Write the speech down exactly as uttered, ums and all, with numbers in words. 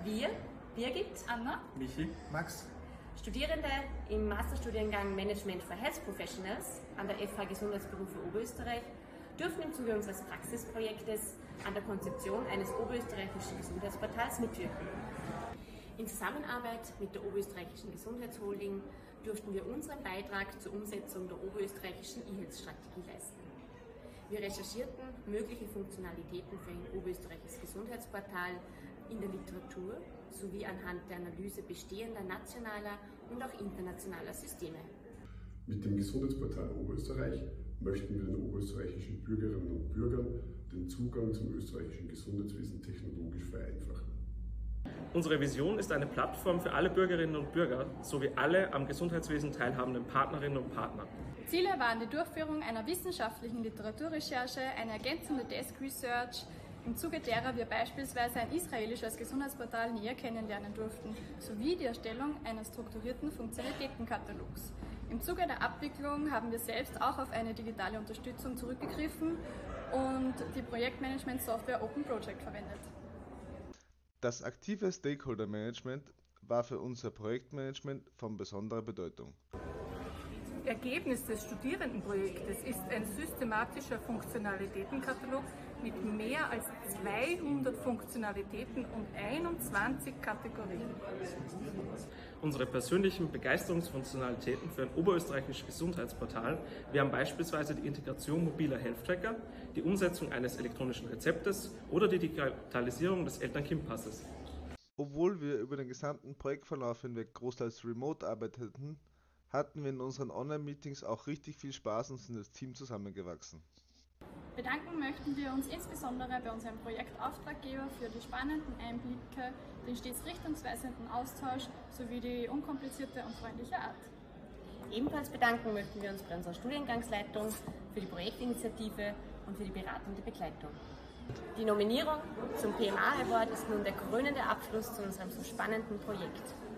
Wir, Birgit, Anna, Michi, Max, Studierende im Masterstudiengang Management for Health Professionals an der F H Gesundheitsberufe Oberösterreich dürfen im Zuge unseres Praxisprojektes an der Konzeption eines oberösterreichischen Gesundheitsportals mitwirken. In Zusammenarbeit mit der Oberösterreichischen Gesundheitsholding durften wir unseren Beitrag zur Umsetzung der oberösterreichischen E-Health-Strategie leisten. Wir recherchierten mögliche Funktionalitäten für ein oberösterreichisches Gesundheitsportal in der Literatur sowie anhand der Analyse bestehender nationaler und auch internationaler Systeme. Mit dem Gesundheitsportal Oberösterreich möchten wir den oberösterreichischen Bürgerinnen und Bürgern den Zugang zum österreichischen Gesundheitswesen technologisch vereinfachen. Unsere Vision ist eine Plattform für alle Bürgerinnen und Bürger sowie alle am Gesundheitswesen teilhabenden Partnerinnen und Partner. Ziele waren die Durchführung einer wissenschaftlichen Literaturrecherche, eine ergänzende Desk Research, im Zuge derer wir beispielsweise ein israelisches Gesundheitsportal näher kennenlernen durften, sowie die Erstellung eines strukturierten Funktionalitätenkatalogs. Im Zuge der Abwicklung haben wir selbst auch auf eine digitale Unterstützung zurückgegriffen und die Projektmanagement-Software Open Project verwendet. Das aktive Stakeholder-Management war für unser Projektmanagement von besonderer Bedeutung. Ergebnis des Studierendenprojektes ist ein systematischer Funktionalitätenkatalog mit mehr als zweihundert Funktionalitäten und einundzwanzig Kategorien. Unsere persönlichen Begeisterungsfunktionalitäten für ein oberösterreichisches Gesundheitsportal wären beispielsweise die Integration mobiler Health-Tracker, die Umsetzung eines elektronischen Rezeptes oder die Digitalisierung des Eltern-Kind-Passes. Obwohl wir über den gesamten Projektverlauf hinweg großteils remote arbeiteten, hatten wir in unseren Online-Meetings auch richtig viel Spaß und sind als Team zusammengewachsen. Bedanken möchten wir uns insbesondere bei unserem Projektauftraggeber für die spannenden Einblicke, den stets richtungsweisenden Austausch sowie die unkomplizierte und freundliche Art. Ebenfalls bedanken möchten wir uns bei unserer Studiengangsleitung für die Projektinitiative und für die beratende Begleitung. Die Nominierung zum P M A Award ist nun der krönende Abschluss zu unserem so spannenden Projekt.